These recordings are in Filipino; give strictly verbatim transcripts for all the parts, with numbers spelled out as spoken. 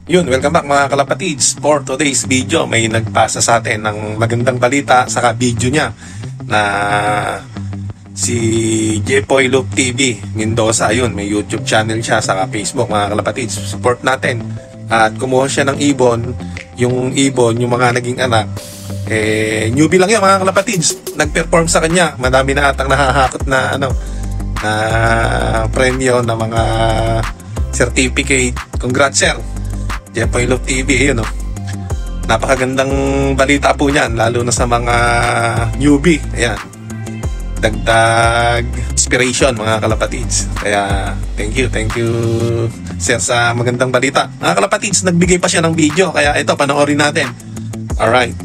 Yun, welcome back mga kalapatids. For today's video, may nagpasa sa atin ng magandang balita saka video niya na si Jepoy Loop T V Mendoza. Yun, may YouTube channel siya saka Facebook mga kalapatids. Support natin. At kumuha siya ng ibon. Yung ibon, yung mga naging anak, eh, newbie lang yun mga kalapatids. Nag-perform sa kanya. Madami na atang nahahakot na ano, na premyo na mga certificate. Congrats sir Jepoy Loop T V, yun, no? Napakagandang balita po niyan, lalo na sa mga newbie. Ayan, dagdag inspiration mga kalapatids. Kaya thank you, thank you sir sa magandang balita. Mga kalapatids, nagbigay pa siya ng video, kaya ito, panoorin natin. Alright.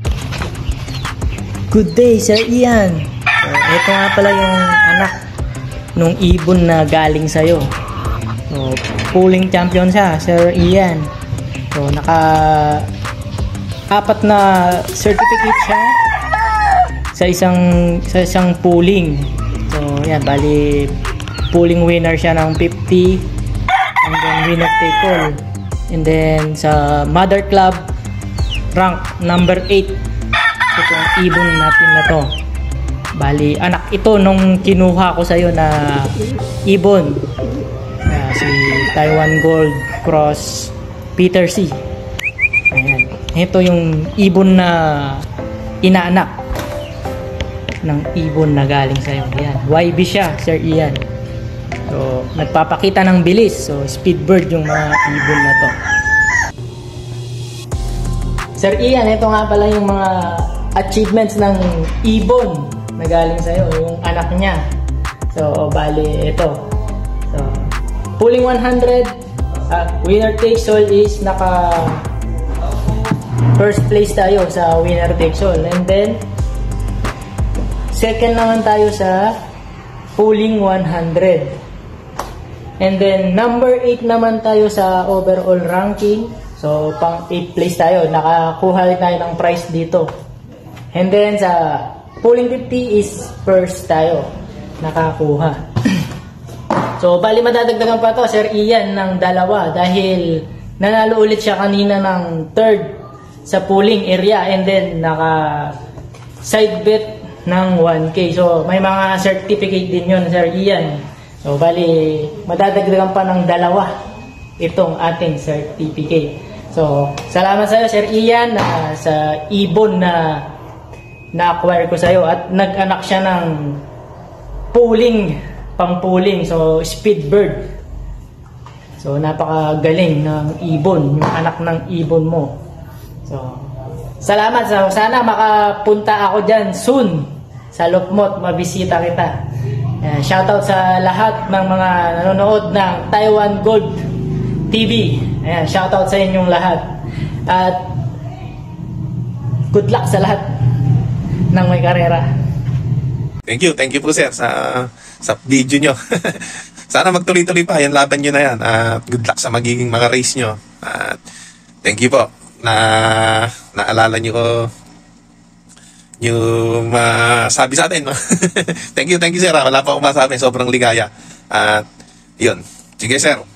Good day, Sir Ian. So, ito nga pala yung anak nung ibon na galing sa'yo. So, pulling champion siya, Sir Ian. So, naka apat na certificate siya sa isang sa isang pulling. So, yan, bali pulling winner siya ng fifty, and then winner take all. And then sa mother club, rank number eight. Itong ibon natin na to. Bali, anak ito nung kinuha ko sa'yo na ibon. Uh, si Taiwan Gold Cross Peter C. Ayan. Ito yung ibon na inaanak ng ibon na galing sa'yo. Ayan. Y B siya, Sir Ian. So, nagpapakita ng bilis. So, speed bird yung mga ibon na to. Sir Ian, ito nga pala yung mga achievements ng ibon na galing sa'yo, yung anak niya. So, bali, ito. So, pulling one hundred, uh, winner takes all is naka first place tayo sa winner takes all. And then, second naman tayo sa pulling one hundred. And then, number eight naman tayo sa overall ranking. So, pang eighth place tayo. Nakakuha tayo ng prize dito. And then, sa pulling fifty is first tayo. Nakakuha. So, bali madadagdagan pa to, Sir Ian, ng dalawa. Dahil nanalo ulit siya kanina ng third sa pulling area. And then, naka side bet ng one K. So, may mga certificate din yun, Sir Ian. So, bali madadagdagan pa ng dalawa itong ating certificate. So, salamat sa iyo, Sir Ian, na sa ibon na na-acquire ko sa iyo at nag-anak siya ng pulling, pang-pulling, so speed bird. So, napakagaling ng ibon, yung anak ng ibon mo. So, salamat. So, sana makapunta ako dyan soon sa Lukmot, mabisita kita. Uh, shoutout sa lahat ng mga nanonood ng Taiwan Gold T V. Ayan, shoutout sa inyong lahat. At good luck sa lahat ng may karera. Thank you, thank you po sir sa sa video nyo. Sana magtuloy-tuloy pa yan, laban nyo na yan. At good luck sa magiging mga race nyo. At thank you po na naalala nyo ko yung masabi sa atin. Thank you, thank you sir. Wala pa akong masabi, sobrang ligaya. At yun, sige sir.